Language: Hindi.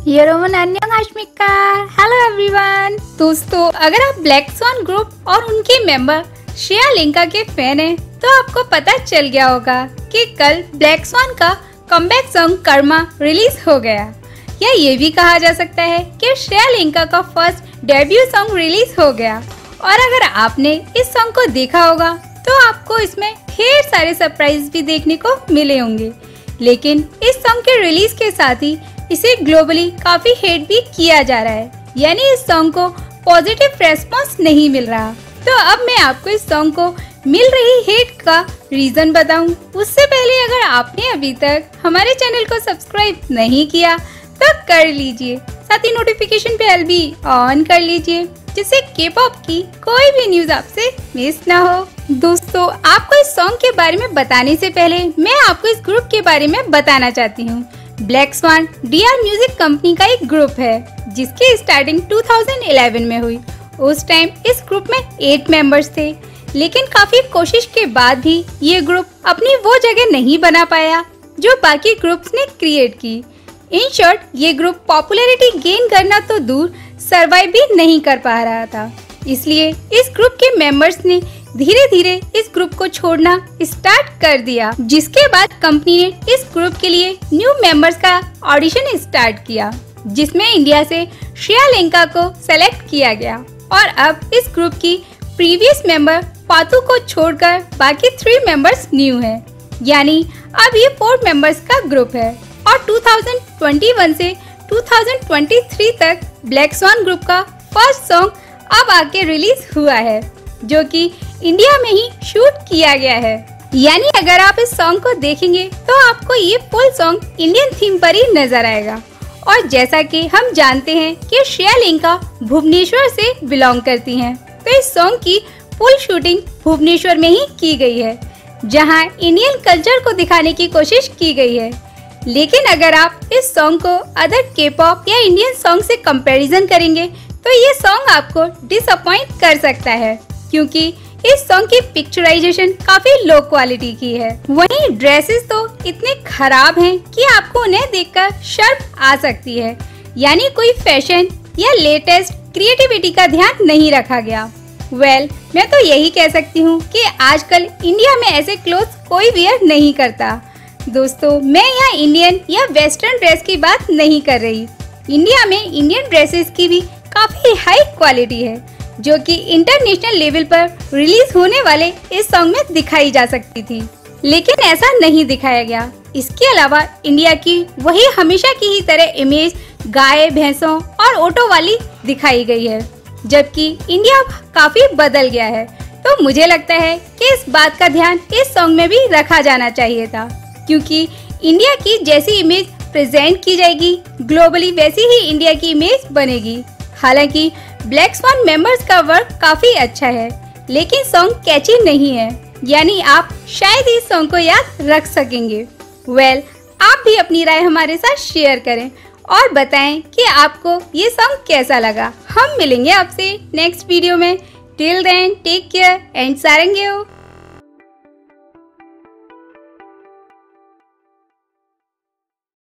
यरोमन अन्यंगाश्मिका। Hello everyone. दोस्तों, अगर आप ब्लैक स्वान ग्रुप और उनके मेंबर श्रेया लेंका के फैन हैं, तो आपको पता चल गया होगा कि कल ब्लैक स्वान का कमबैक सॉन्ग कर्मा रिलीज हो गया। या ये भी कहा जा सकता है कि श्रेया लेंका का फर्स्ट डेब्यू सॉन्ग रिलीज हो गया। और अगर आपने इस सॉन्ग को देखा होगा तो आपको इसमें ढेर सारे सरप्राइज भी देखने को मिले होंगे। लेकिन इस सॉन्ग के रिलीज के साथ ही इसे ग्लोबली काफी हेट भी किया जा रहा है, यानी इस सॉन्ग को पॉजिटिव रेस्पॉन्स नहीं मिल रहा। तो अब मैं आपको इस सॉन्ग को मिल रही हेट का रीजन बताऊं। उससे पहले अगर आपने अभी तक हमारे चैनल को सब्सक्राइब नहीं किया तो कर लीजिए, साथ ही नोटिफिकेशन बेल भी ऑन कर लीजिए, जिससे के-पॉप की कोई भी न्यूज आपसे मिस ना हो। दोस्तों, आपको इस सॉन्ग के बारे में बताने से पहले मैं आपको इस ग्रुप के बारे में बताना चाहती हूँ। Black swan DR music company का एक ग्रुप है, जिसकी स्टार्टिंग 2011 में हुई। उस टाइम इस ग्रुप में 8 मेंबर्स थे, लेकिन काफी कोशिश के बाद भी ये ग्रुप अपनी वो जगह नहीं बना पाया जो बाकी ग्रुप्स ने क्रिएट की। इन शॉर्ट, ये ग्रुप पॉपुलैरिटी गेन करना तो दूर सरवाइव भी नहीं कर पा रहा था। इसलिए इस ग्रुप के मेंबर्स ने धीरे धीरे इस ग्रुप को छोड़ना स्टार्ट कर दिया, जिसके बाद कंपनी ने इस ग्रुप के लिए न्यू मेंबर्स का ऑडिशन स्टार्ट किया, जिसमें इंडिया से श्रेया लेंका को सेलेक्ट किया गया। और अब इस ग्रुप की प्रीवियस मेंबर पातू को छोड़कर बाकी 3 मेंबर्स न्यू हैं, यानी अब ये 4 मेंबर्स का ग्रुप है। और 2021 से 2023 तक ब्लैक स्वान ग्रुप का फर्स्ट सॉन्ग अब आके रिलीज हुआ है, जो कि इंडिया में ही शूट किया गया है। यानी अगर आप इस सॉन्ग को देखेंगे तो आपको ये फुल सॉन्ग इंडियन थीम पर ही नजर आएगा। और जैसा कि हम जानते हैं कि श्रेया लेंका भुवनेश्वर से बिलोंग करती हैं, तो इस सॉन्ग की फुल शूटिंग भुवनेश्वर में ही की गई है, जहां इंडियन कल्चर को दिखाने की कोशिश की गई है। लेकिन अगर आप इस सॉन्ग को अदर के-पॉप या इंडियन सॉन्ग से कंपैरिजन करेंगे तो ये सॉन्ग आपको डिसअपॉइंट कर सकता है, क्योंकि इस सॉन्ग की पिक्चराइजेशन काफी लो क्वालिटी की है। वहीं ड्रेसेस तो इतने खराब हैं कि आपको उन्हें देखकर शर्म आ सकती है, यानी कोई फैशन या लेटेस्ट क्रिएटिविटी का ध्यान नहीं रखा गया। मैं तो यही कह सकती हूँ कि आजकल इंडिया में ऐसे क्लोथ्स कोई वियर नहीं करता। दोस्तों, मैं यहाँ इंडियन या वेस्टर्न ड्रेस की बात नहीं कर रही। इंडिया में इंडियन ड्रेसेस की भी काफी हाई क्वालिटी है, जो कि इंटरनेशनल लेवल पर रिलीज होने वाले इस सॉन्ग में दिखाई जा सकती थी, लेकिन ऐसा नहीं दिखाया गया। इसके अलावा इंडिया की वही हमेशा की ही तरह इमेज गाय, भैंसों और ऑटो वाली दिखाई गई है, जबकि इंडिया काफी बदल गया है। तो मुझे लगता है कि इस बात का ध्यान इस सॉन्ग में भी रखा जाना चाहिए था, क्योंकि इंडिया की जैसी इमेज प्रेजेंट की जाएगी ग्लोबली, वैसी ही इंडिया की इमेज बनेगी। हालांकि ब्लैक स्वान मेंबर्स का वर्क काफी अच्छा है, लेकिन सॉन्ग कैची नहीं है, यानी आप शायद इस सॉन्ग को याद रख सकेंगे। आप भी अपनी राय हमारे साथ शेयर करें और बताएं कि आपको ये सॉन्ग कैसा लगा। हम मिलेंगे आपसे नेक्स्ट वीडियो में। Till then take care and सारंगेओ।